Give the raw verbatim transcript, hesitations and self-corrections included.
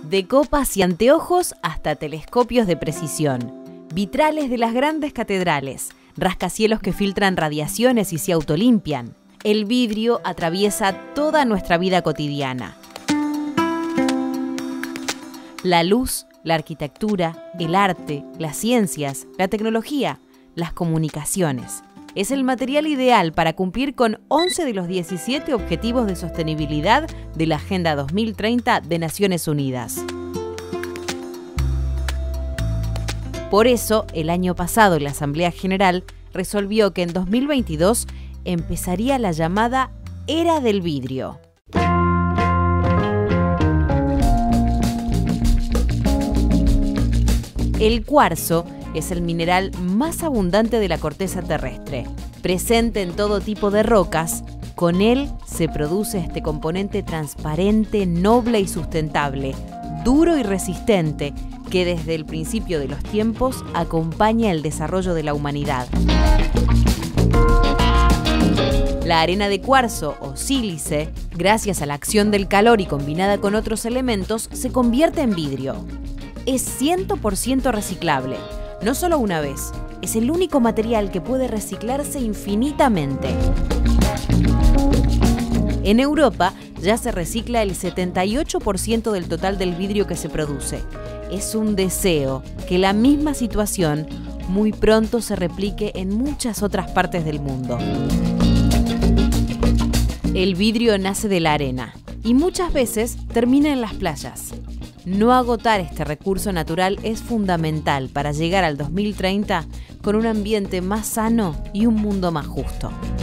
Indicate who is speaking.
Speaker 1: De copas y anteojos hasta telescopios de precisión, vitrales de las grandes catedrales, rascacielos que filtran radiaciones y se autolimpian. El vidrio atraviesa toda nuestra vida cotidiana. La luz, la arquitectura, el arte, las ciencias, la tecnología, las comunicaciones. Es el material ideal para cumplir con once de los diecisiete Objetivos de Sostenibilidad de la Agenda dos mil treinta de Naciones Unidas. Por eso, el año pasado la Asamblea General resolvió que en dos mil veintidós empezaría la llamada Era del Vidrio. El cuarzo es el mineral más abundante de la corteza terrestre. Presente en todo tipo de rocas, con él se produce este componente transparente, noble y sustentable, duro y resistente, que desde el principio de los tiempos acompaña el desarrollo de la humanidad. La arena de cuarzo o sílice, gracias a la acción del calor y combinada con otros elementos, se convierte en vidrio. Es cien por ciento reciclable. No solo una vez, es el único material que puede reciclarse infinitamente. En Europa ya se recicla el setenta y ocho por ciento del total del vidrio que se produce. Es un deseo que la misma situación muy pronto se replique en muchas otras partes del mundo. El vidrio nace de la arena y muchas veces termina en las playas. No agotar este recurso natural es fundamental para llegar al dos mil treinta con un ambiente más sano y un mundo más justo.